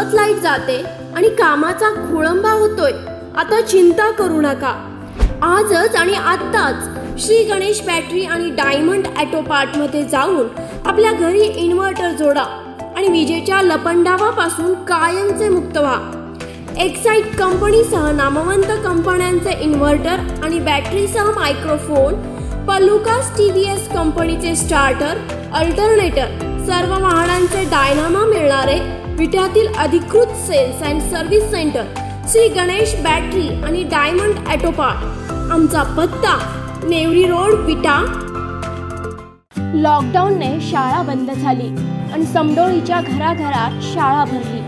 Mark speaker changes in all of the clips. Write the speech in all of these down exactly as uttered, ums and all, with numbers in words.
Speaker 1: सतत लाईट जाते आणि कामाचा खोळंबा होतोय, आता चिंता करू नका। आजच आणि आत्ताच श्री गणेश बॅटरी आणि डायमंड ऑटो पार्ट मध्ये जाऊन आपल्या घरी इन्व्हर्टर जोडा आणि विजेच्या लपंडावापासून कायमचे मुक्त व्हा। एक्साइट कंपनीसह नामवंत कंपन्यांचे इन्व्हर्टर आणि बॅटरीसह मायक्रोफोन, पलुकास टीव्हीएस कंपनीचे स्टार्टर, अल्टरनेटर, सर्व वाहनांचे डायनामा मिळणारे विट्यातील अधिकृत sales and service centre Shri Ganesh battery आणि डायमंड ऑटो पार्ट। आमचा पत्ता नेवरी रोड, विटा।
Speaker 2: लॉकडाऊनने शाळा बंद झाली आणि समडोळीच्या घराघरात शाळा भरली।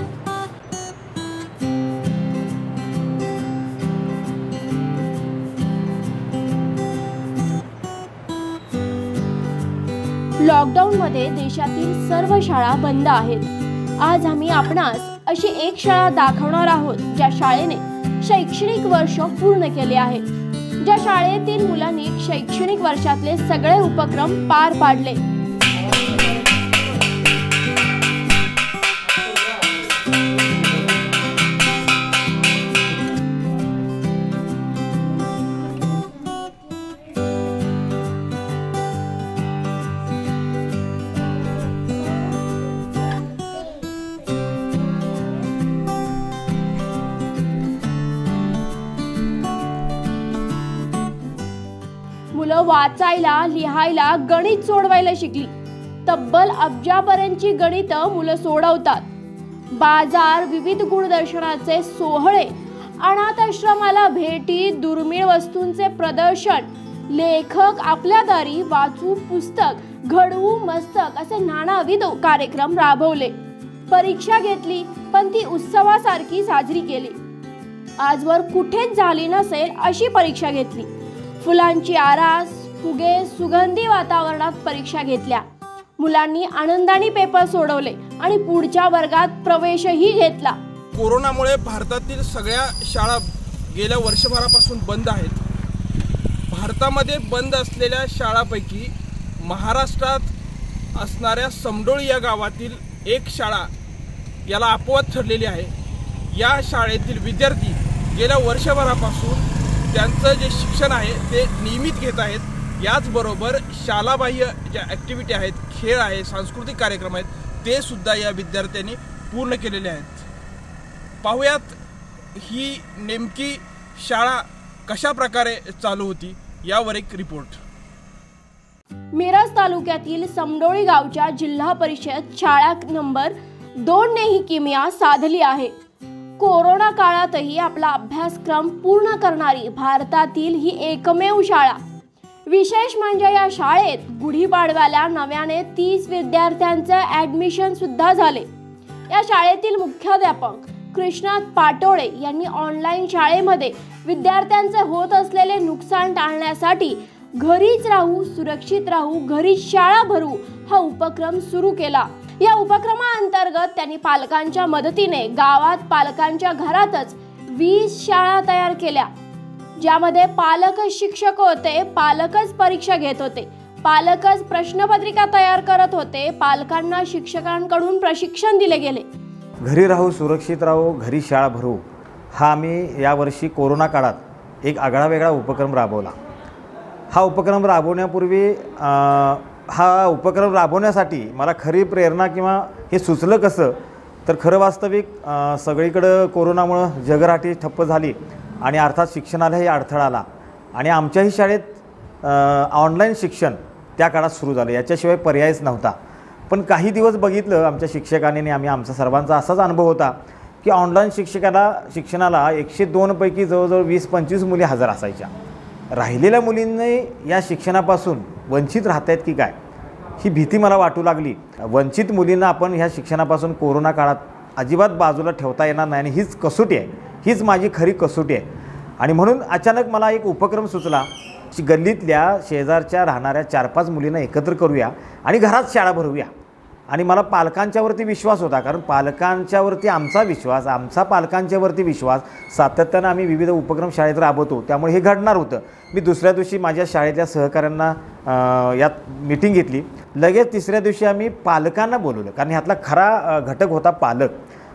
Speaker 2: लॉकडाऊनमध्ये देशातील सर्व शाळा बंद आहेत। आज आम्ही आपणास अशी एक शाळा दाखवणार आहोत ज्या शाळेने शैक्षणिक वर्ष पूर्ण केले आहे, ज्या शाळेतील मुलांनी शैक्षणिक वर्षातले सगळे उपक्रम पार पाडले। मुलं वाचायला, लिहायला, गणित सोडवायला शिकली। तब्बल अब्जापर्यंतची गणितं मुलं सोडवतात। बाजार, विविध गुणदर्शनाचे सोहळे, अनाथ आश्रमाला भेटी, दुर्मिळ वस्तूंचे प्रदर्शन, लेखक आपल्या दारी वाचू, पुस्तक घडवू, मस्तक असे नानाविध कार्यक्रम राबवले। परीक्षा घेतली, पण ती उत्सवासारखी साजरी केली। आजवर कुठेच झाली नसेल अशी परीक्षा घेतली। फुलांची आरास, फुगे, सुगंधी वातावरणात परीक्षा घेतल्या। मुलांनी आनंदाने पेपर सोडवले आणि पुढच्या वर्गात प्रवेशही घेतला।
Speaker 3: कोरोनामुळे भारतातील सगळ्या शाळा गेल्या वर्षभरापासून बंद आहेत। भारतामध्ये बंद असलेल्या शाळांपैकी महाराष्ट्रात असणाऱ्या समडोळी या गावातील एक शाळा याला अपवाद ठरलेली आहे। या शाळेतील विद्यार्थी गेल्या वर्षभरापासून त्यांचं जे शिक्षण आहे ते नियमित घेत आहेत। याचबरोबर शालाबाह्य ज्या ॲक्टिव्हिटी आहेत, खेळ आहे, सांस्कृतिक कार्यक्रम आहेत, ते सुद्धा या विद्यार्थ्यांनी पूर्ण केलेले आहेत। पाहुयात ही नेमकी शाळा कशा प्रकारे चालू होती यावर एक रिपोर्ट।
Speaker 2: मिरज तालुक्यातील समडोळी गावच्या जिल्हा परिषद शाळा नंबर दोन ने ही किमया साधली आहे। कोरोना काळातही आपला अभ्यासक्रम पूर्ण करणारी भारतातील ही एकमेव शाळा। विशेष म्हणजे या शाळेत गुढीपाडव्याला नव्याने तीस विद्यार्थ्यांचे ऍडमिशन सुद्धा झाले। या शाळेतील मुख्याध्यापक कृष्णात पाटोळे यांनी ऑनलाईन शाळेमध्ये विद्यार्थ्यांचे होत असलेले नुकसान टाळण्यासाठी घरीच राहू, सुरक्षित राहू, घरीच शाळा भरू हा उपक्रम सुरू केला। या उपक्रमाअंतर्गत त्यांनी पालकांच्या मदतीने गावात पालकांच्या घरातच वीस शाळा तयार केल्या, ज्यामध्ये पालक शिक्षक होते, पालकच परीक्षा घेत होते, पालकच प्रश्नपत्रिका तयार करत होते, पालकांना शिक्षकांकडून प्रशिक्षण दिले गेले।
Speaker 4: घरी राहू, सुरक्षित राहू, घरी शाळा भरू हा आम्ही यावर्षी कोरोना काळात एक आगळा वेगळा उपक्रम राबवला। हा उपक्रम राबवण्यापूर्वी हा उपक्रम राबवण्यासाठी मला खरी प्रेरणा किंवा हे सुचलं कसं तर खरं वास्तविक सगळीकडं कोरोनामुळं जगराटी ठप्प झाली आणि अर्थात शिक्षणालाही अडथळा आला आणि आमच्याही शाळेत ऑनलाईन शिक्षण त्या काळात सुरू झालं, याच्याशिवाय पर्यायच नव्हता। पण काही दिवस बघितलं आमच्या शिक्षकांनी आणि आम्ही आमचा सर्वांचा असाच अनुभव होता की ऑनलाईन शिक्षकाला शिक्षणाला एकशे दोनपैकी जवळजवळ वीस पंचवीस मुली हजर असायच्या। राहिलेल्या मुलींनी या शिक्षणापासून वंचित राहत आहेत की काय ही भीती मला वाटू लागली। वंचित मुलींना आपण ह्या शिक्षणापासून कोरोना काळात अजिबात बाजूला ठेवता येणार नाही आणि हीच कसोटी आहे, हीच माझी खरी कसोटी आहे। आणि म्हणून अचानक मला एक उपक्रम सुचला की गल्लीतल्या शेजारच्या राहणाऱ्या चार पाच मुलींना एकत्र करूया आणि घरात शाळा भरवूया। आणि मला पालकांच्यावरती विश्वास होता, कारण पालकांच्यावरती आमचा विश्वास, आमचा पालकांच्यावरती विश्वास सातत्यानं आम्ही विविध उपक्रम शाळेत राबवतो, त्यामुळे हे घडणार होतं। मी दुसऱ्या दिवशी माझ्या शाळेतल्या सहकाऱ्यांना यात मीटिंग घेतली। लगेच तिसऱ्या दिवशी आम्ही पालकांना बोलवलं, कारण ह्यातला खरा घटक होता पालक।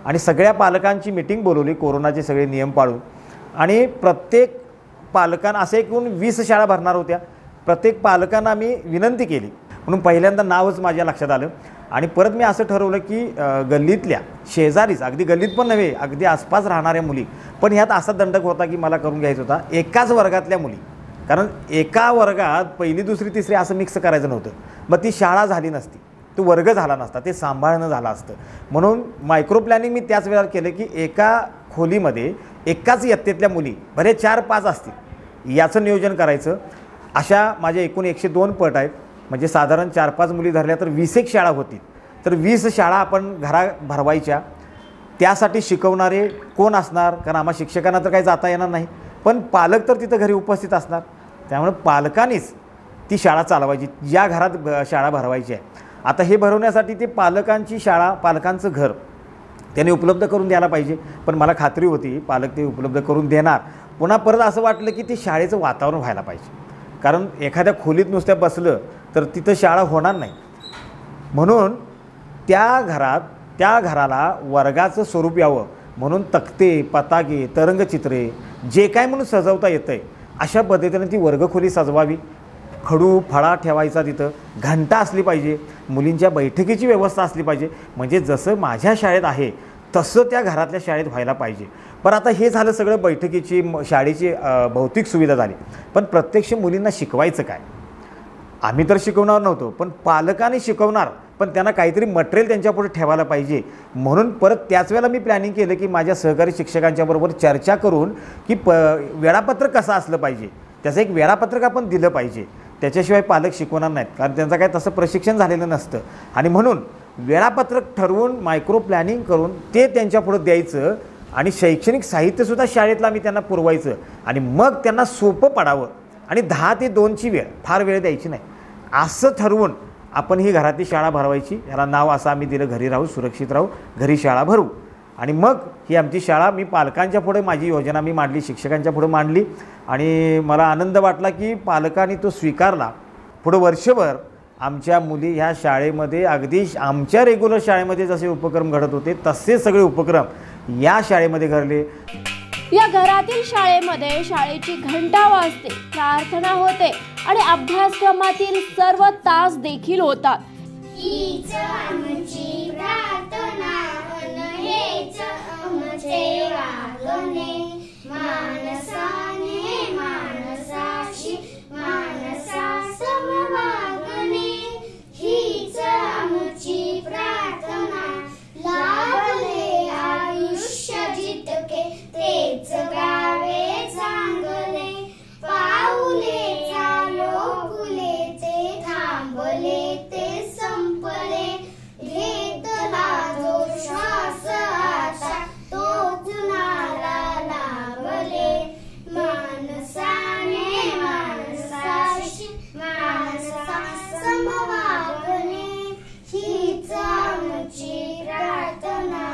Speaker 4: आणि सगळ्या पालकांची मीटिंग बोलवली कोरोनाचे सगळे नियम पाळून. आणि प्रत्येक पालकांना असे एकूण वीस शाळा भरणार होत्या. प्रत्येक पालकांना मी विनंती केली म्हणून पहिल्यांदा नावच माझ्या लक्षात आलं. आणि परत मी असं ठरवलं की गल्लीतल्या शेजारीच, अगदी गल्लीत पण नव्हे, अगदी आसपास राहणाऱ्या मुली, पण ह्यात असा दंडक होता की मला करून घ्यायचा होता एकाच वर्गातल्या मुली. कारण एका वर्गात पहिली दुसरी तिसरी असं मिक्स करायचं नव्हतं. मग ती शाळा झाली नसती, तो वर्ग झाला नसता, ते सांभाळणं झालं असतं. म्हणून मायक्रो प्लॅनिंग मी त्याच वेळेला केलं की एका खोलीमध्ये एकाच इयत्तेतल्या मुली भले चार पाच असतील याचं नियोजन करायचं. अशा माझ्या एकूण एकशे दोन पट आहेत, म्हणजे साधारण चार पाच मुली धरल्या तर वीस एक शाळा होतील. तर वीस शाळा आपण घरा भरवायच्या. त्यासाठी शिकवणारे कोण असणार, कारण आम्हा शिक्षकांना तर काही जाता येणार नाही, पण पालक तर तिथं घरी उपस्थित असणार. त्यामुळे पालकांनीच ती शाळा चालवायची, ज्या घरात शाळा भरवायची आहे. आता हे भरवण्यासाठी ते पालकांची शाळा, पालकांचं घर त्याने उपलब्ध करून द्यायला पाहिजे. पण मला खात्री होती पालक ते उपलब्ध करून देणार. पुन्हा परत असं वाटलं की ते शाळेचं वातावरण व्हायला पाहिजे, कारण एखाद्या खोलीत नुसत्या बसलं तर तिथं शाळा होणार नाही. म्हणून त्या घरात त्या घराला वर्गाचं स्वरूप यावं म्हणून तक्ते, पताके, तरंगचित्रे जे काय म्हणून सजवता येतं आहे अशा पद्धतीने ती वर्गखोली सजवावी. खडू फळा ठेवायचा, तिथं घंटा असली पाहिजे, मुलींच्या बैठकीची व्यवस्था असली पाहिजे. म्हणजे जसं माझ्या शाळेत आहे तसं त्या घरातल्या शाळेत व्हायला पाहिजे. पण आता हे झालं सगळं बैठकीची, शाळेची भौतिक सुविधा झाली, पण प्रत्यक्ष मुलींना शिकवायचं काय? आम्ही तर शिकवणार नव्हतो, पण पालकांनी शिकवणार, पण त्यांना काहीतरी मटेरियल त्यांच्यापुढे ठेवायला पाहिजे. म्हणून परत त्याच वेळेला मी प्लॅनिंग केलं की माझ्या सहकारी शिक्षकांच्याबरोबर चर्चा करून की प वेळापत्रक कसं असलं पाहिजे, त्याचं एक वेळापत्रक आपण दिलं पाहिजे. त्याच्याशिवाय पालक शिकवणार नाहीत, कारण त्यांचं काय तसं प्रशिक्षण झालेलं नसतं. आणि म्हणून वेळापत्रक ठरवून मायक्रो प्लॅनिंग करून ते त्यांच्यापुढं द्यायचं आणि शैक्षणिक साहित्यसुद्धा शाळेतलं आम्ही त्यांना पुरवायचं. आणि मग त्यांना सोपं पडावं. आणि दहा ते दोनची वेळ, फार वेळ द्यायची नाही, असं ठरवून आपण ही घरातली शाळा भरवायची. याला नाव असं आम्ही दिलं, घरी राहू सुरक्षित राहू, घरी शाळा भरू. आणि मग ही आमची शाळा मी पालकांच्या पुढे माझी योजना मी मांडली, शिक्षकांच्या पुढे मांडली. आणि मला आनंद वाटला की पालकांनी तो स्वीकारला. पुढं वर्षभर आमच्या मुली ह्या शाळेमध्ये अगदी आमच्या रेग्युलर शाळेमध्ये जसे उपक्रम घडत होते तसे सगळे उपक्रम या शाळेमध्ये घडले.
Speaker 2: या घरातील शाळेमध्ये शाळेची घंटा वाजते, प्रार्थना होते आणि अभ्यासक्रमातील सर्व तास देखील होतात.
Speaker 5: हीच आमची प्रार्थना हेच आमचे वागणे, माणसाने माणसाशी माणसा समवागणे. हीच आमची प्रार्थना, लाभले आयुष्य जितके तेच गावे चांगले. पाऊले चालो फुले ते थांबले ते संपले. घेतला जो श्वास आता तो जुनाला लाभले. माणसाने माणसाशी माणसा समवागणे. हीच आमची प्रार्थना,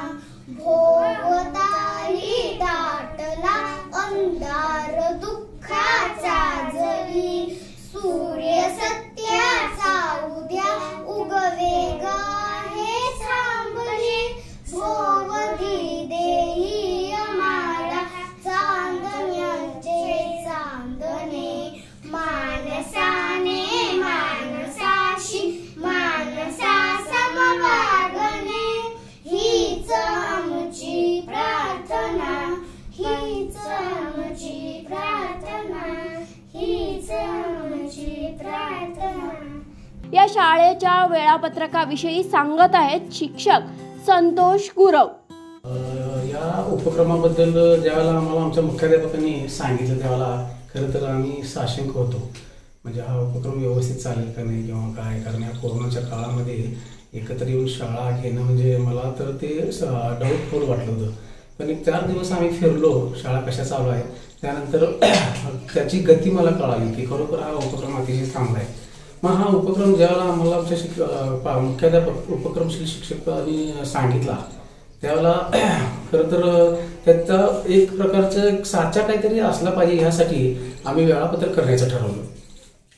Speaker 5: भोवताली दाटला अंधार दुःखाचा जरी. सूर्य सत्याचा उद्या उगवेग हे थांबले. भोवती देई आम्हाला चांदण्यांचे चांदणे. माणसाने माणसाशी माणसा समवागणे. हीच आमची प्रार्थना, हीच आमची प्रार्थना, हीच आमची प्रार्थना.
Speaker 2: या शाळेच्या वेळापत्रकाविषयी सांगत आहेत शिक्षक संतोष गुरव.
Speaker 6: या उपक्रमाबद्दल ज्यावेळेला आम्हाला आमच्या मुख्याध्यापकांनी सांगितलं त्यावेळेला खरं तर आम्ही साशंक होतो, म्हणजे हा उपक्रम व्यवस्थित चालेल का नाही किंवा काय. कारण या कोरोनाच्या काळामध्ये एकत्र येऊन शाळा घेणं म्हणजे मला तर ते डाऊटफुल वाटलं होतं. पण एक चार दिवस आम्ही फिरलो शाळा कशा चालू आहे, त्यानंतर त्याची गती मला कळाली की खरोखर हा उपक्रम अतिशय चांगला आहे. मग हा उपक्रम ज्यावेळेला आम्हाला आमच्या शिक मुख्याध्यापक उपक्रमशील शिक्षकांनी सांगितला त्यावेळेला खरं तर त्याचा एक प्रकारचं एक साचा काहीतरी असला पाहिजे ह्यासाठी आम्ही वेळापत्रक करण्याचं ठरवलं.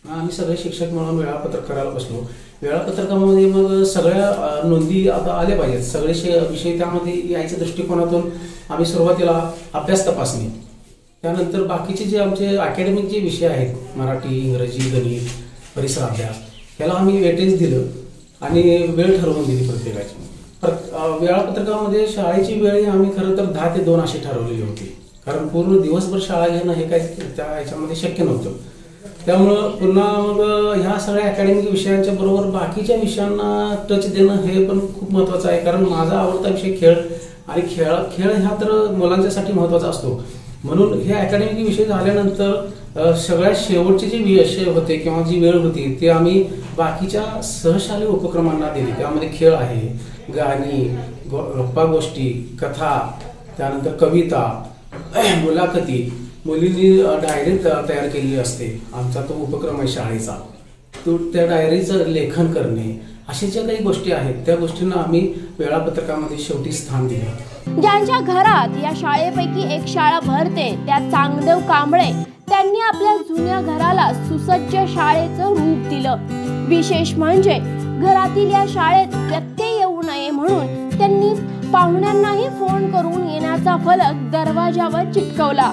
Speaker 6: आम्ही सगळे शिक्षक म्हणून वेळापत्रक करायला बसलो. वेळापत्रकामध्ये मग सगळ्या नोंदी आता आल्या पाहिजेत, सगळे विषय त्यामध्ये यायच्या दृष्टिकोनातून आम्ही सुरुवातीला अभ्यास तपासणी, त्यानंतर बाकीचे जे आमचे अकॅडमिक जे विषय आहेत, मराठी, इंग्रजी, गणित, परिसर अभ्यास, ह्याला आम्ही वेटेज दिलं आणि वेळ ठरवून दिली प्रत्येकाची. वेळापत्रकामध्ये शाळेची वेळ आम्ही खरं तर दहा ते दोन अशी ठरवलेली होती, कारण पूर्ण दिवसभर शाळा घेणं हे काही त्या ह्याच्यामध्ये शक्य नव्हतं. त्यामुळं पुन्हा मग ह्या सगळ्या अकॅडमिक विषयांच्या बरोबर बाकीच्या विषयांना टच देणं हे पण खूप महत्त्वाचं आहे, कारण माझा आवडता विषय खेळ आणि खेळ खेळ ह्या तर मुलांच्यासाठी महत्त्वाचा असतो. म्हणून हे अकॅडमिक विषय झाल्यानंतर सगळ्यात शेवटचे जे विषय होते किंवा जी वेळ होती ते आम्ही बाकीच्या सहशालेय उपक्रमांना दिली. त्यामध्ये खेळ आहे, गाणी, गप्पा गोष्टी, कथा, त्यानंतर कविता, मुलाखती, मुलींनी डायरी तयार केलेली असते, आमचा तो उपक्रम आहे शाळेचा, तो त्या डायरीचं लेखन करणे, अशा ज्या काही गोष्टी आहेत त्या गोष्टींना आम्ही वेळापत्रकामध्ये शेवटी स्थान दिले.
Speaker 2: ज्यांच्या घरात या शाळेपैकी एक शाळा भरते त्या चांगदेव कांबळे त्यांनी आपल्या जुन्या घराला सुसज्ज शाळेचं रूप दिलं. विशेष म्हणजे घरातील या शाळेत व्यत्यय येऊ नये म्हणून त्यांनी पाहुण्यांनाही फोन करून येण्याचा फलक दरवाजावर चिटकवला.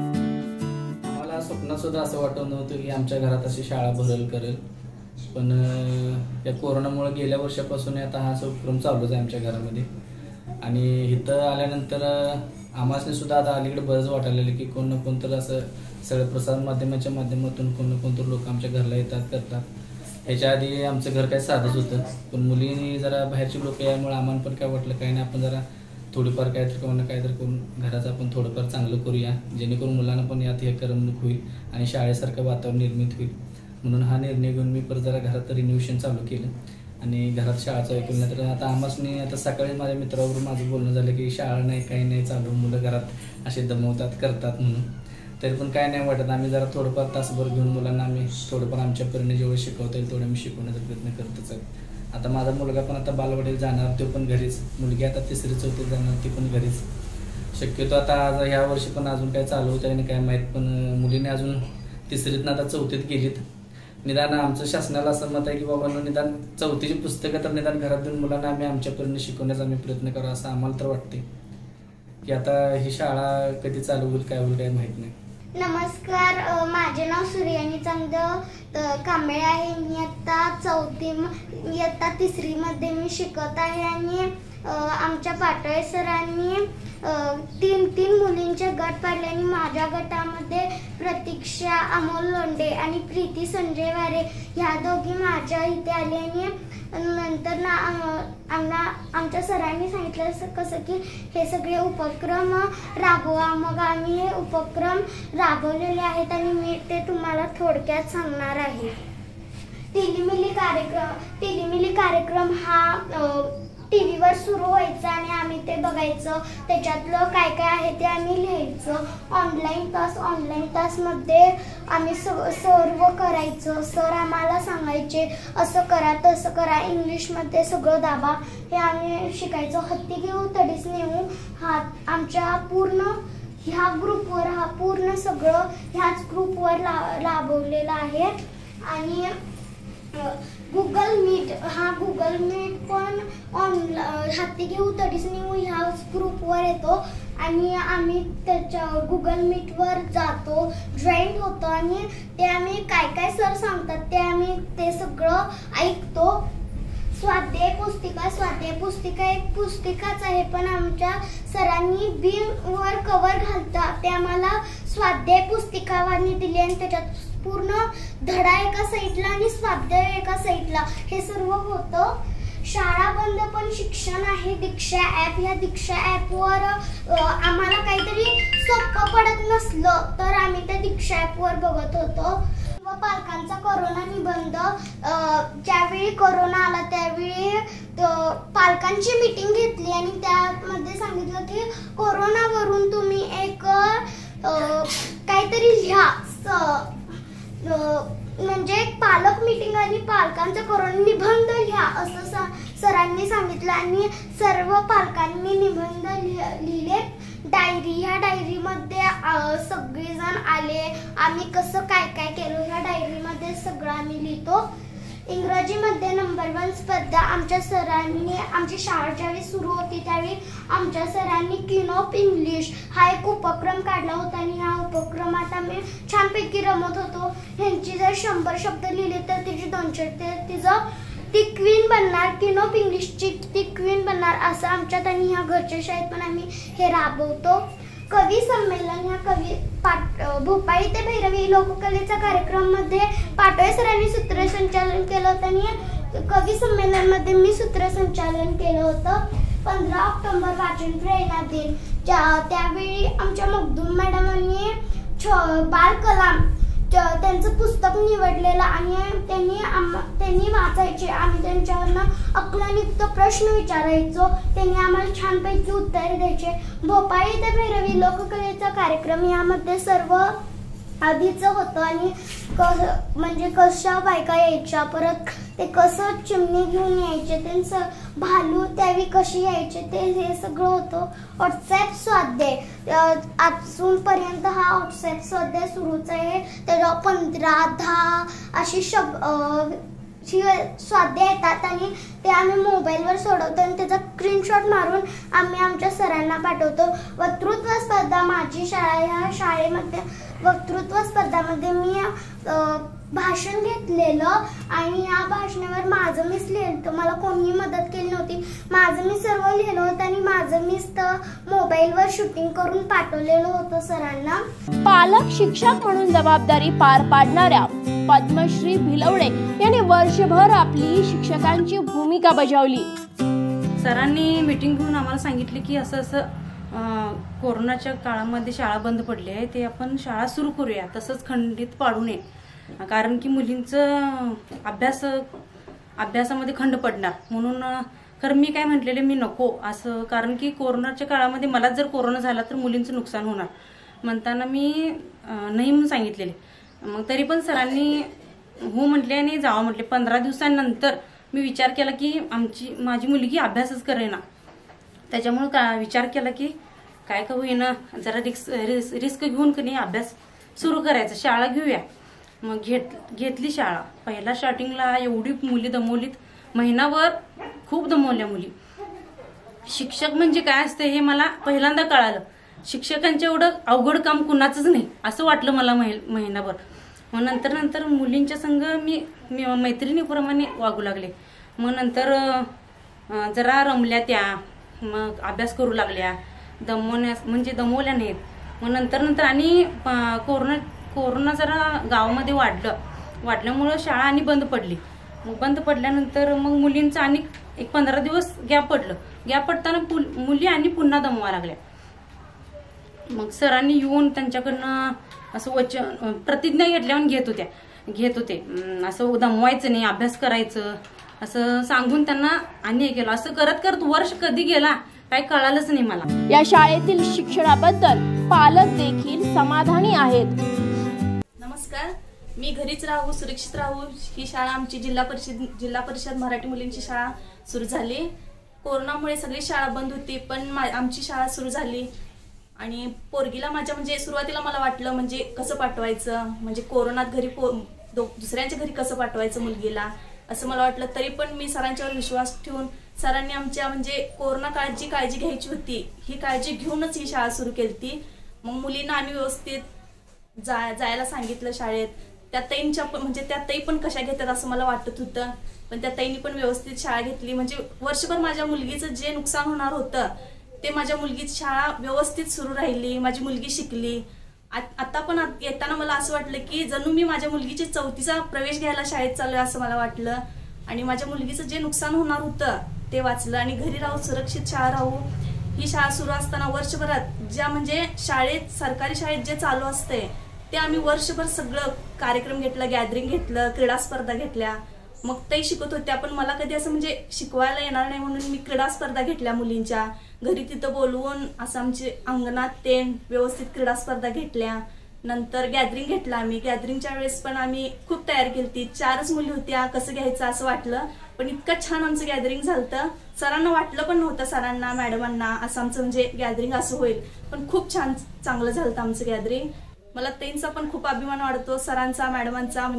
Speaker 7: आम्हाला स्वप्नात सुद्धा असं वाटत नव्हतं की आमच्या घरात अशी शाळा भरेल करेल, पण या कोरोनामुळे गेल्या वर्षापासून आता हा उपक्रम चालूच आहे आमच्या घरामध्ये. आणि इथं आल्यानंतर आम्हाला सुद्धा आता अलीकडे बरंच वाटायला की कोण ना कोण तर असं सगळं प्रसार माध्यमाच्या माध्यमातून कोण ना कोणतं लोक आमच्या घरला येतात करतात. ह्याच्या आधी आमचं घर काही साधंच होतं, पण मुलींनी जरा बाहेरची लोक यामुळे आम्हाला पण काय वाटलं काही नाही, आपण जरा थोडीफार काहीतरी कोणा काहीतरी करून घराचं आपण थोडंफार चांगलं करूया, जेणेकरून मुलांना पण यात हे करमणूक होईल आणि शाळेसारखं वातावरण निर्मित होईल. म्हणून हा निर्णय घेऊन मी परत जरा घरात रिन्युएशन चालू केलं आणि घरात शाळाचं ऐकून. नाही तर आता आम्हासनी आता सकाळी माझ्या मित्राबरोबर माझं बोलणं झालं की शाळा नाही काही नाही चालू, मुलं घरात असे दमवतात करतात म्हणून. तरी पण काय नाही वाटत, आम्ही जरा थोडंफार तासभर घेऊन मुलांना आम्ही थोडंफार आमच्या परीने जेवढं शिकवता येईल तेवढं मी शिकवण्याचा प्रयत्न करतच आहे. आता माझा मुलगा पण आता बालवाडीत जाणार, तो पण घरीच, मुलगी आता तिसरी चौथीत जाणार, ती पण घरीच. शक्यतो आता आज ह्या वर्षी पण अजून काय चालू होतं आणि काय माहीत, पण मुलीने अजून तिसरीतनं आता चौथीत गेलीत. निदान आमचं शासनाला असं मत आहे की बाबा निदान चौथीची पुस्तकं तर निदान घरात देऊन मुलांना आम्ही आमच्यापर्यंत शिकवण्याचा आम्ही प्रयत्न करावा असं आम्हाला तर वाटते. की आता ही शाळा कधी चालू होईल काय होईल काय माहीत नाही.
Speaker 5: नमस्कार, माझे नाव सूर्यानी चांगदेव कांबळे आहे. मी आता चौथी इयत्ता तिसरीमध्ये मी शिकत आहे आणि आमच्या पाटोळे सरांनी तीन तीन मुलींचे गट पाडले आणि माझ्या गटामध्ये प्रतीक्षा अमोल लोंढे आणि प्रीती संजय वारे ह्या दोघी माझ्या इथे आले. आणि नंतर ना आम्हाला आमच्या सरांनी सांगितलं कसं की हे सगळे उपक्रम राबवा. मग आम्ही हे उपक्रम राबवलेले आहेत आणि मी ते तुम्हाला थोडक्यात सांगणार आहे. टिलीमिली कार्यक्रम टिलीमिली कार्यक्रम हा टी व्हीवर सुरू व्हायचं आणि आम्ही ते बघायचं, त्याच्यातलं काय काय आहे ते आम्ही लिहायचं. ऑनलाईन तास ऑनलाईन तासमध्ये आम्ही स सर्व करायचं. सर आम्हाला सांगायचे असं करा तसं करा, इंग्लिशमध्ये सगळं दाबा, हे आम्ही शिकायचो. हत्ती घेऊ तडीच नेऊ हा आमच्या पूर्ण ह्या ग्रुपवर हा पूर्ण सगळं ह्याच ग्रुपवर ला राबवलेलं आहे. आणि गुगल मीट हा गुगल मीट पण ऑनलाईन हत्ती घेऊ तडीच नेऊ ह्या ग्रुपवर येतो आणि आम्ही त्याच्या गुगल मीटवर जातो, जॉईंट होतो आणि ते आम्ही काय काय सर सांगतात ते आम्ही ते सगळं ऐकतो. स्वाध्याय पुस्तिका स्वाध्याय पुस्तिका एक पुस्तिकाच आहे, पण आमच्या सरांनी बीमवर कवर घालतात ते आम्हाला स्वाध्याय पुस्तिकावानी दिली आणि त्याच्यात पूर्ण धडा एका साईडला आणि स्वाध्याय एका साईडला हे सर्व होतं. शाळा बंद पण शिक्षण आहे दीक्षा ॲप. ह्या दीक्षा ॲपवर आम्हाला काहीतरी सोपं पडत नसलं तर आम्ही त्या दीक्षा ॲपवर बघत होतो. व पालकांचा कोरोना निबंध, ज्यावेळी कोरोना आला त्यावेळी पालकांची मीटिंग घेतली आणि त्यामध्ये सांगितलं की कोरोनावरून तुम्ही एक काहीतरी लिहा, म्हणजे एक पालक मीटिंग आणि पालकांचा कोरोना निबंध लिहा असं सा सरांनी सांगितलं आणि सर्व पालकांनी निबंध लिहिले. डायरी ह्या डायरीमध्ये सगळेजण आले, आम्ही कसं काय काय केलं ह्या डायरीमध्ये सगळा आम्ही लिहितो. इंग्रजीमध्ये नंबर वन स्पर्धा आमच्या सरांनी, आमची शाळा ज्यावेळी सुरू होती त्यावेळी आमच्या सरांनी किंग ऑफ इंग्लिश हा एक उपक्रम काढला होता आणि ह्या उपक्रमात आम्ही छानपैकी रमत होतो. ह्यांची जर शंभर शब्द लिहिले तर तिची दोनशे ते तिचं ती क्वीन बनणार, किंग ऑफ इंग्लिशची ती क्वीन बनणार असं आमच्यात आणि ह्या घरच्या शाळेत पण आम्ही हे राबवतो. कवी संमेलन ह्या कवी पाट भोपाळी ते भैरवी लोककलेच्या कार्यक्रमामध्ये पाटोळे सरांनी सूत्रसंचालन केलं होतं आणि कवी संमेलनमध्ये मी सूत्रसंचालन केलं होतं. पंधरा ऑक्टोबर वाचन प्रेरणा दिन ज्या त्यावेळी आमच्या मगदूम मॅडमांनी बाल कलाम त्यांचं पुस्तक निवडलेलं आणि त्यांनी त्यांनी वाचायचे, आम्ही त्यांच्यावरनं आकलनयुक्त प्रश्न विचारायचो, त्यांनी आम्हाला छानपैकी उत्तर द्यायचे. भोपाळी ते भैरवी लोककलेचा कार्यक्रम यामध्ये सर्व आधीचं होतं आणि क म्हणजे कशा बायका यायच्या, परत ते कसं चिमणी घेऊन यायचे, त्यांचं भालू त्यावेळी कशी यायचे ते हे सगळं होतं. व्हॉट्सॲप स्वाध्याय अजूनपर्यंत हा व्हॉट्सॲप स्वाध्याय सुरूच आहे. त्याच्यावर पंधरा दहा अशी शब स्वाध्याय येतात आणि ते आम्ही मोबाईलवर सोडवतो आणि त्याचा स्क्रीनशॉट मारून आम्ही आमच्या सरांना पाठवतो. वक्तृत्व स्पर्धा माझी शाळा ह्या शाळेमध्ये वक्तृत्व स्पर्धामध्ये मी भाषण घेतलेलं आणि या भाषणावर माझं मीच लिहिलं, मला कोणीही मदत केली नव्हती. माझं मी सर्व लिहिलं होतं आणि माझं मीच तर मोबाईलवर शूटिंग करून पाठवलेलं होतं सरांना.
Speaker 2: पालक शिक्षक म्हणून जबाबदारी पार पाडणाऱ्या पद्मश्री भिलवडे यांनी वर्षभर आपली शिक्षकांची भूमिका बजावली.
Speaker 8: सरांनी मीटिंग घेऊन आम्हाला सांगितले की असं असं कोरोनाच्या काळामध्ये शाळा बंद पडली आहे, ते आपण शाळा सुरू करूया, तसंच खंडित पाडू नये, कारण की मुलींचं अभ्यास अभ्यासामध्ये खंड पडणार म्हणून. खरं मी काय म्हटलेले मी नको असं, कारण की कोरोनाच्या काळामध्ये मला जर कोरोना झाला तर मुलींचं नुकसान होणार म्हणताना मी नाही म्हणून सांगितलेले. मग तरी पण सरांनी हो म्हटले आणि जावं म्हटले. पंधरा दिवसांनंतर मी विचार केला की आमची माझी मुलगी अभ्यासच करेना, त्याच्यामुळे का विचार केला की काय का होईना जरा रिस्क रिस्क घेऊन की नाही अभ्यास सुरू करायचा, शाळा घेऊया. मग घेत घेतली शाळा. पहिला स्टार्टिंगला एवढी मुली दमवलीत, महिनाभर खूप दमवल्या मुली. शिक्षक म्हणजे काय असतं हे मला पहिल्यांदा कळालं. शिक्षकांच्या एवढं अवघड काम कुणाचंच नाही असं वाटलं मला महिनाभर. मग नंतर नंतर मुलींच्या संग मी मैत्रिणीप्रमाणे वागू लागले. मग नंतर जरा रमल्या त्या, मग अभ्यास करू लागल्या, दमवण्यास म्हणजे दमवल्या नाहीत. मग नंतर नंतर आणि कोरोना कोरोना जरा गावामध्ये वाढलं वाढल्यामुळं शाळा आणि बंद पडली. मग बंद पडल्यानंतर मग मुलींचं आणि एक पंधरा दिवस गॅप पडलं. गॅप पडताना मुली आणि पुन्हा दमवा लागल्या. मग सरांनी येऊन त्यांच्याकडनं असं वचन प्रतिज्ञा घेतल्यावर घेत होत्या घेत होते असं दमवायचं नाही, अभ्यास करायचं असं सांगून त्यांना आणि हे केलं. असं करत करत वर्ष कधी गेला काय कळालंच नाही मला.
Speaker 2: या शाळेतील शिक्षणाबद्दल पालक देखील समाधानी आहेत.
Speaker 9: नमस्कार, मी घरीच राहू सुरक्षित राहू ही शाळा आमची जिल्हा परिषद जिल्हा परिषद मराठी मुलींची शाळा सुरू झाली. कोरोनामुळे सगळी शाळा बंद होती पण आमची शाळा सुरू झाली. आणि पोरगीला माझ्या म्हणजे सुरुवातीला मला वाटलं म्हणजे कसं पाठवायचं, म्हणजे कोरोनात घरी पो दुसऱ्यांच्या घरी कसं पाठवायचं मुलगीला असं मला वाटलं. तरी पण मी सरांच्यावर विश्वास ठेवून सरांनी आमच्या म्हणजे कोरोना काळात जी काळजी घ्यायची होती ही काळजी घेऊनच ही शाळा सुरू केली. मग मुलींना आम्ही व्यवस्थित जा जायला सांगितलं शाळेत. त्या ताईंच्या म्हणजे त्या ताई पण कशा घेतात असं मला वाटत होतं, पण त्या ताईंनी पण व्यवस्थित शाळा घेतली. म्हणजे वर्षभर माझ्या मुलगीचं जे नुकसान होणार होतं ते माझ्या मुलगीची शाळा व्यवस्थित सुरू राहिली, माझी मुलगी शिकली. आता पण येताना मला असं वाटलं की जणू मी माझ्या मुलगीची चौथीचा प्रवेश घ्यायला शाळेत चालू असं मला वाटलं. आणि माझ्या मुलगीचं जे नुकसान होणार होतं ते वाचलं. आणि घरी राहू सुरक्षित शाळा राहू ही शाळा सुरू असताना वर्षभरात ज्या म्हणजे शाळेत सरकारी शाळेत जे चालू असते ते आम्ही वर्षभर सगळं कार्यक्रम घेतलं, गॅदरिंग घेतलं, क्रीडा स्पर्धा घेतल्या. मग ते शिकत होत्या पण मला कधी असं म्हणजे शिकवायला येणार नाही म्हणून मी क्रीडा स्पर्धा घेतल्या मुलींच्या घरी. तिथं बोलवून असं आमचे अंगणात ते व्यवस्थित क्रीडा स्पर्धा घेतल्या. नंतर गॅदरिंग घेतलं आम्ही. गॅदरिंगच्या वेळेस पण आम्ही खूप तयारी केली. चारच मुली होत्या, कसं घ्यायचं असं वाटलं पण इतकं छान आमचं गॅदरिंग झालं. सरांना वाटलं पण नव्हतं, सरांना मॅडमांना असं आमचं म्हणजे गॅदरिंग असं होईल, पण खूप छान चांगलं झालं आमचं गॅदरिंग. मला त्यांचा पण खूप अभिमान वाटतो, सरांचा मॅडमांचा. म्हणजे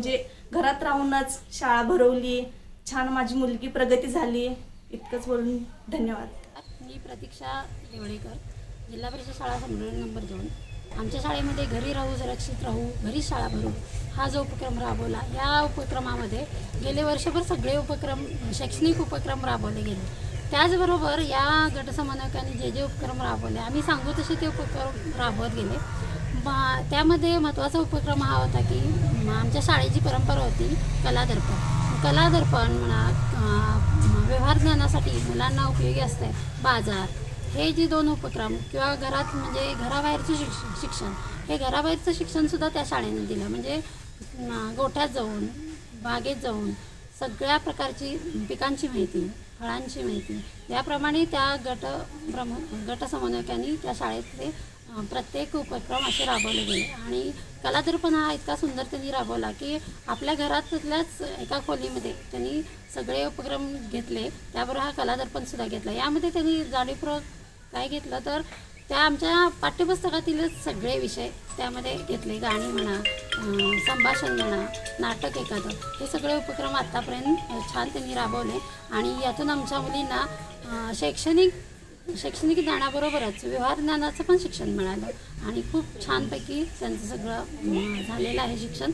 Speaker 9: घरात राहूनच शाळा भरवली. छान माझी मुलगी प्रगती झाली. इतकंच बोलून धन्यवाद.
Speaker 10: मी प्रतीक्षा देवळेकर, जिल्हा परिषद शाळा समडोळी नंबर दोन. आमच्या शाळेमध्ये घरी राहू सुरक्षित राहू घरीच शाळा भरू हा जो उपक्रम राबवला, या उपक्रमामध्ये गेले वर्षभर सगळे उपक्रम शैक्षणिक उपक्रम राबवले गेले. त्याचबरोबर या गटसमन्वयकांनी जे जे उपक्रम राबवले आम्ही सांगू तसे ते उपक्रम राबवत गेले. त्यामध्ये महत्त्वाचा उपक्रम हा होता की आमच्या शाळेची परंपरा होती कलादर्पण. कलादर्पण म्हणा, व्यवहार ज्ञानासाठी मुलांना उपयोगी असते बाजार, हे जे दोन उपक्रम किंवा घरात म्हणजे घराबाहेरचं शिक्षण शिक्षण हे घराबाहेरचं शिक्षणसुद्धा त्या शाळेने दिलं. म्हणजे गोठ्यात जाऊन बागेत जाऊन सगळ्या प्रकारची पिकांची माहिती, फळांची माहिती याप्रमाणे त्या गट प्रमुख गट समन्वयकांनी त्या शाळेतले प्रत्येक उपक्रम असे राबवले गेले. आणि कलादर्पण हा इतका सुंदर त्यांनी राबवला की आपल्या घरातल्याच एका खोलीमध्ये त्यांनी सगळे उपक्रम घेतले. त्याबरोबर हा कलादर्पणसुद्धा घेतला. यामध्ये त्यांनी जाणीवपूर्वक काय घेतलं तर त्या आमच्या पाठ्यपुस्तकातीलच सगळे विषय त्यामध्ये घेतले. गाणी म्हणा, संभाषण म्हणा, नाटक एखादं, हे सगळे उपक्रम आत्तापर्यंत छान त्यांनी राबवले. आणि यातून आमच्या मुलींना शैक्षणिक शैक्षणिक ज्ञानाबरोबरच व्यवहार ज्ञानाचं पण शिक्षण मिळालं आणि खूप छानपैकी त्यांचं सगळं झालेलं आहे शिक्षण.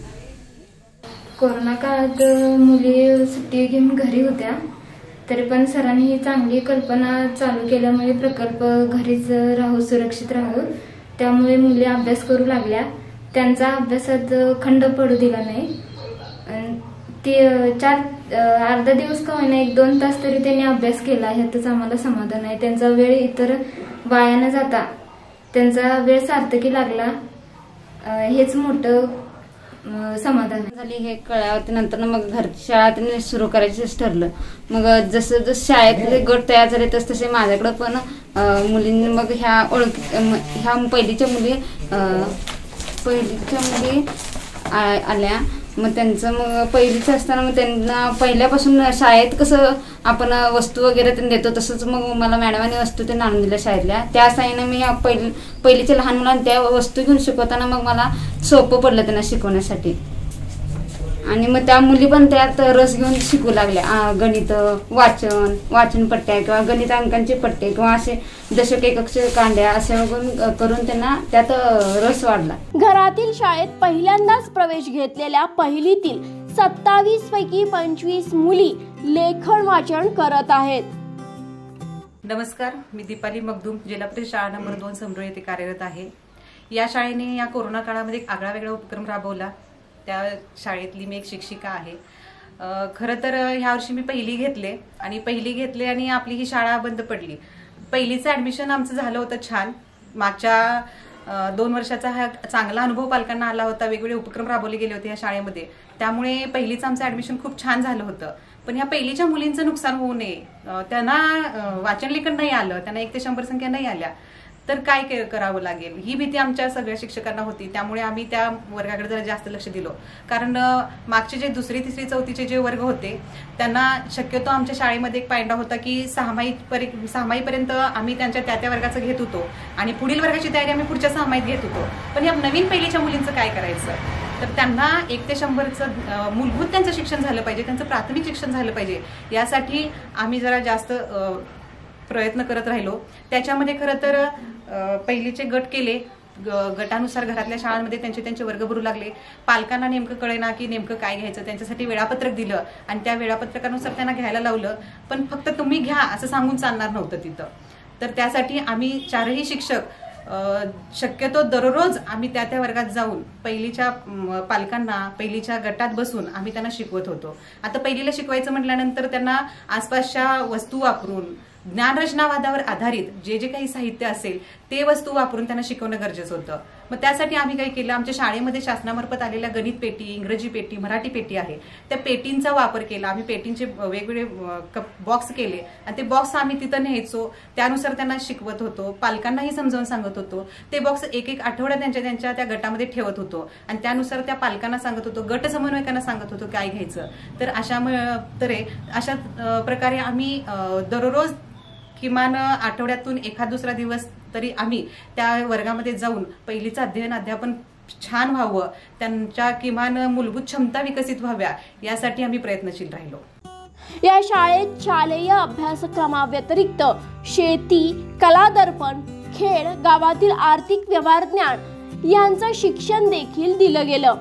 Speaker 11: कोरोना काळात मुली सुट्टी घेऊन घरी होत्या, तरी पण सरांनी ही चांगली कल्पना चालू केल्यामुळे प्रकल्प घरीच राहू सुरक्षित राहू त्यामुळे मुली अभ्यास करू लागल्या. त्यांचा अभ्यासात खंड पडू दिला नाही. ते चार अर्धा दिवस का होईना एक दोन तास तरी त्यांनी अभ्यास केला, ह्यातच आम्हाला समाधान आहे. त्यांचा वेळ इतर वाया न जाता त्यांचा वेळ सार्थकी लागला, हेच मोठं समाधान
Speaker 12: झाली. हे कळल्यावरती नंतर मग घरची शाळा त्यांनी सुरू करायचंच ठरलं. मग जसं जसं शाळेतले गट तयार झाले तस तसे माझ्याकडं पण मुलींनी मग ह्या ओळख ह्या पहिलीच्या मुली पहिलीच्या मुली आल्या. मग त्यांचं मग पहिलीचं असताना मग त्यांना पहिल्यापासून शाळेत कसं आपण वस्तू वगैरे त्यांना देतो तसंच मग मला मॅडमांनी वस्तू ते आणून दिल्या शाळेतल्या. त्या साईनं मी पहिली पहिलीच्या लहान मुलांना त्या वस्तू घेऊन शिकवताना मग मला सोपं पडलं त्यांना शिकवण्यासाठी. आणि मग त्या मुली पण त्यात रस घेऊन शिकू लागल्या. गणित, वाचन वाचन पट्ट्या किंवा गणित अंकांचे पट्टे किंवा असे दशक एकक्ष कांड्या असे करून त्यांना त्यात रस वाढला.
Speaker 2: घरातील शाळेत पहिल्यांदाच प्रवेश घेतलेल्या पहिलीतील सत्तावीस पैकी पंचवीस मुली लेखन वाचन करत आहेत.
Speaker 13: नमस्कार, मी दीपाली मगदूम, जिल्हा परिषद शाळा नंबर दोन समडोळी येथे कार्यरत आहे. या शाळेने या कोरोना काळामध्ये एक आगळा वेगळा उपक्रम राबवला. त्या शाळेतली मी एक शिक्षिका आहे. खरं तर ह्या वर्षी मी पहिली घेतले आणि पहिली घेतले आणि आपली ही शाळा बंद पडली. पहिलीचं ॲडमिशन आमचं झालं होतं छान. मागच्या दोन वर्षाचा हा चांगला अनुभव पालकांना आला होता. वेगवेगळे उपक्रम राबवले गेले होते या शाळेमध्ये, त्यामुळे पहिलीचं आमचं ॲडमिशन खूप छान झालं होतं. पण ह्या पहिलीच्या मुलींचं नुकसान होऊ नये, त्यांना वाचन लेखन नाही आलं, त्यांना एक ते शंभर संख्या नाही आल्या तर काय करावं लागेल ही भीती आमच्या सगळ्या शिक्षकांना होती. त्यामुळे आम्ही त्या वर्गाकडे जरा जास्त लक्ष दिलो. कारण मागचे जे दुसरी तिसरी चौथीचे जे वर्ग होते त्यांना शक्यतो आमच्या शाळेमध्ये एक पायंडा होता की सहामाहीपर्यंत सहामाहीपर्यंत आम्ही त्यांच्या त्या त्या वर्गाचं घेत होतो आणि पुढील वर्गाची तयारी आम्ही पुढच्या सहामाहीत घेत होतो. पण या नवीन पहिलीच्या मुलींचं काय करायचं, तर त्यांना एक ते शंभरचं मूलभूत त्यांचं शिक्षण झालं पाहिजे, त्यांचं प्राथमिक शिक्षण झालं पाहिजे. यासाठी आम्ही जरा जास्त प्रयत्न करत राहिलो. त्याच्यामध्ये खरं तर पहिलीचे गट केले, गटानुसार घरातल्या शाळांमध्ये त्यांचे त्यांचे वर्ग भरू लागले. पालकांना नेमकं कळेना की नेमकं काय घ्यायचं, त्यांच्यासाठी वेळापत्रक दिलं आणि त्या वेळापत्रकानुसार त्यांना घ्यायला लावलं. पण फक्त तुम्ही घ्या असं सांगून चालणार नव्हतं तिथं. तर त्यासाठी आम्ही चारही शिक्षक शक्यतो दररोज आम्ही त्या त्या वर्गात जाऊन पहिलीच्या पालकांना पहिलीच्या गटात बसून आम्ही त्यांना शिकवत होतो. आता पहिलीला शिकवायचं म्हटल्यानंतर त्यांना आसपासच्या वस्तू वापरून ज्ञानरचनावादावर आधारित जे जे काही साहित्य असेल ते वस्तू वापरून त्यांना शिकवणं गरजेचं होतं. मग त्यासाठी आम्ही काय केलं, आमच्या शाळेमध्ये शासनामार्फत आलेल्या गणित पेटी, इंग्रजी पेटी, मराठी पेटी आहे, त्या पेटींचा वापर केला. आम्ही पेटींचे वेगवेगळे बॉक्स केले आणि ते बॉक्स आम्ही तिथं न्यायचो, त्यानुसार त्यांना शिकवत होतो, पालकांनाही समजावून सांगत होतो. ते बॉक्स एक एक आठवड्यात त्यांच्या त्यांच्या त्या गटामध्ये ठेवत होतो आणि त्यानुसार त्या पालकांना सांगत होतो, गट समन्वयकांना सांगत होतो काय घ्यायचं. तर अशा तरे अशा प्रकारे आम्ही दररोज किमान आठवड्यातून एखाद दुसरा दिवस तरी आम्ही त्या वर्गामध्ये जाऊन पहिलीचं अध्ययन अध्यापन छान व्हावं, त्यांच्या किमान मूलभूत क्षमता विकसित व्हाव्या यासाठी आम्ही प्रयत्नशील राहिलो.
Speaker 2: या शाळेत शालेय अभ्यासक्रमाव्यतिरिक्त शेती, कला दर्पण, खेळ, गावातील आर्थिक व्यवहार ज्ञान यांचं शिक्षण देखील दिलं गेलं.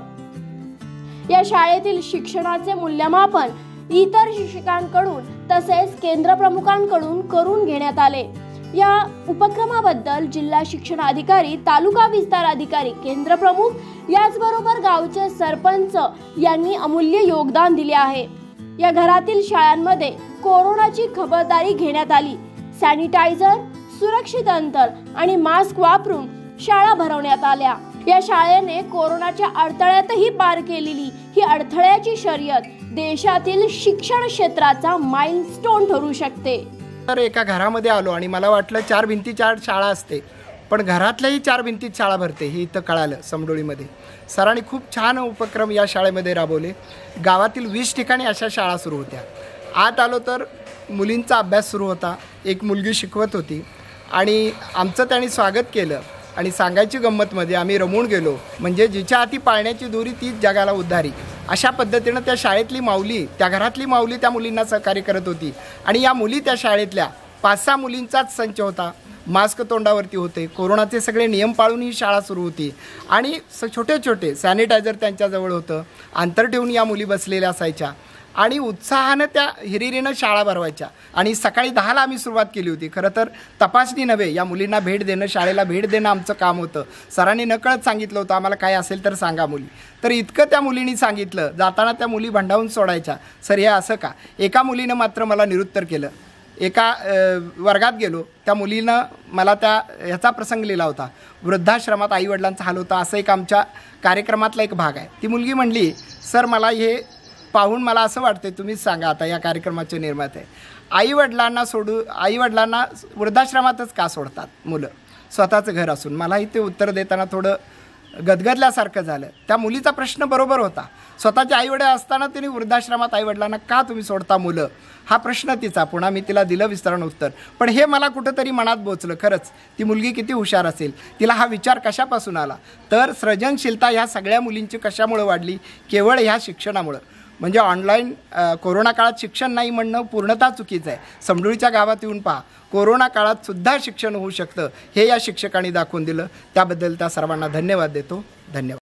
Speaker 2: या शाळेतील शिक्षणाचे मूल्यमापन इतर शिक्षकांकडून तसेच केंद्र प्रमुखांकडून करून घेण्यात आले. या उपक्रमाबद्दल जिल्हा शिक्षण अधिकारी, तालुका विस्तार अधिकारी, केंद्र प्रमुख याचबरोबर गावचे सरपंच यांनी अमूल्य योगदान दिले आहे. या घरातील शाळांमध्ये कोरोनाची खबरदारी घेण्यात आली. सॅनिटायझर, सुरक्षित अंतर आणि मास्क वापरून शाळा भरवण्यात आल्या. या शाळेने कोरोनाच्या अडथळ्यातही पार केलेली ही अडथळ्याची शर्यत देशातील शिक्षण क्षेत्राचा माइलस्टोन ठरू शकते.
Speaker 14: तर एका घरामध्ये आलो आणि मला वाटलं चार भिंती चार शाळा असते, पण घरातल्याही चार भिंतीत शाळा भरते हे इथं कळालं. समडोळीमध्ये सरांनी खूप छान उपक्रम या शाळेमध्ये राबवले. गावातील वीस ठिकाणी अशा शाळा सुरू होत्या. आत आलो तर मुलींचा अभ्यास सुरू होता. एक मुलगी शिकवत होती आणि आमचं त्यांनी स्वागत केलं आणि सांगायची गंमतमध्ये आम्ही रमून गेलो. म्हणजे जिच्या हाती पाळण्याची दोरी तीच जगाला उद्धारी, अशा पद्धतीनं त्या शाळेतली माऊली, त्या घरातली माऊली त्या मुलींना सहकार्य करत होती. आणि या मुली त्या शाळेतल्या पाच सहा मुलींचाच संच होता. मास्क तोंडावरती होते, कोरोनाचे सगळे नियम पाळून ही शाळा सुरू होती. आणि स छोटे छोटे सॅनिटायझर त्यांच्याजवळ होतं. अंतर ठेवून या मुली बसलेल्या असायच्या आणि उत्साहानं त्या हिरिरीनं शाळा भरवायच्या. आणि सकाळी दहाला आम्ही सुरुवात केली होती. खरं तर तपासणी नव्हे, या मुलींना भेट देणं, शाळेला भेट देणं आमचं काम होतं. सरांनी नकळत सांगितलं होतं आम्हाला काय असेल तर सांगा मुली. तर इतकं त्या मुलींनी सांगितलं. जाताना त्या मुली भंडावून सोडायच्या, सर हे असं का. एका मुलीनं मात्र मला निरुत्तर केलं. एका वर्गात गेलो, त्या मुलीनं मला त्या ह्याचा प्रसंग लिहिला होता, वृद्धाश्रमात आईवडिलांचा हाल होता, असं एक आमच्या कार्यक्रमातला एक भाग आहे. ती मुलगी म्हणली, सर मला हे पाहून मला असं वाटतं, तुम्हीच सांगा आता, या कार्यक्रमाचे निर्माते आहे, आईवडिलांना सोडू आईवडिलांना वृद्धाश्रमातच का सोडतात मुलं, स्वतःचं घर असून. मलाही ते उत्तर देताना थोडं गदगदल्यासारखं झालं. त्या मुलीचा प्रश्न बरोबर होता. स्वतःचे आईवडील असताना तिने वृद्धाश्रमात आईवडिलांना का तुम्ही सोडता मुलं, हा प्रश्न तिचा. पुन्हा मी तिला दिलं विस्तारण उत्तर. पण हे मला कुठंतरी मनात बोचलं. खरंच ती मुलगी किती हुशार असेल, तिला हा विचार कशापासून आला. तर सृजनशीलता ह्या सगळ्या मुलींची कशामुळं वाढली, केवळ ह्या शिक्षणामुळं. म्हणजे ऑनलाईन कोरोना काळात शिक्षण नाही म्हणणं पूर्णतः चुकीचं आहे. समडोळीच्या गावात येऊन पहा, कोरोना काळात सुद्धा शिक्षण होऊ शकतं, हे या शिक्षकांनी दाखवून दिलं. त्याबद्दल त्या सर्वांना धन्यवाद देतो. धन्यवाद.